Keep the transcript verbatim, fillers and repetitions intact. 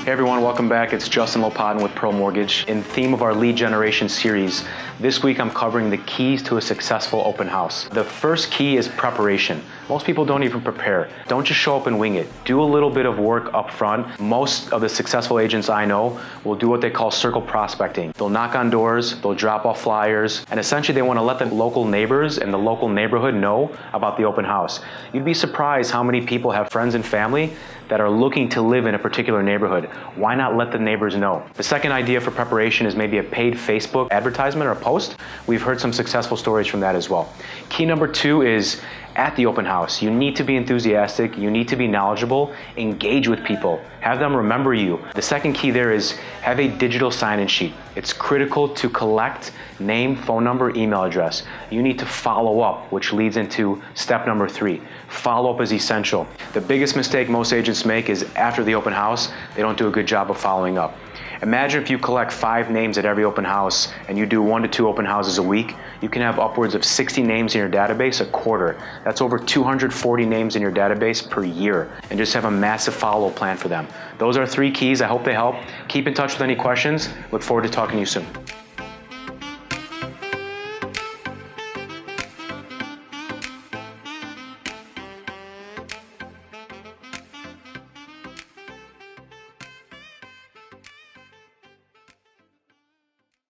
Hey everyone, welcome back. It's Justin Lopatin with Pearl Mortgage. In theme of our lead generation series, this week I'm covering the keys to a successful open house. The first key is preparation. Most people don't even prepare. Don't just show up and wing it. Do a little bit of work up front. Most of the successful agents I know will do what they call circle prospecting. They'll knock on doors, they'll drop off flyers, and essentially they want to let the local neighbors and the local neighborhood know about the open house. You'd be surprised how many people have friends and family that are looking to live in a particular neighborhood. Why not let the neighbors know? The second idea for preparation is maybe a paid Facebook advertisement or a post. We've heard some successful stories from that as well. Key number two is at the open house. You need to be enthusiastic, you need to be knowledgeable, engage with people, have them remember you. The second key there is have a digital sign-in sheet. It's critical to collect name, phone number, email address. You need to follow up, which leads into step number three. Follow up is essential. The biggest mistake most agents make is after the open house, they don't do a good job of following up. Imagine if you collect five names at every open house and you do one to two open houses a week, you can have upwards of sixty names in your database a quarter. That's over two hundred forty names in your database per year, and just have a massive follow-up plan for them. Those are three keys. I hope they help. Keep in touch with any questions. Look forward to talking to you soon.